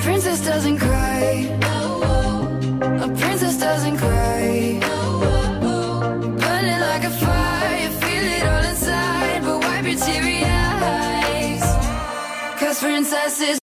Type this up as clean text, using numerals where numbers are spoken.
princess doesn't cry. A princess doesn't cry. Burning like a fire, you feel it all inside, but wipe your teary eyes, 'cause princesses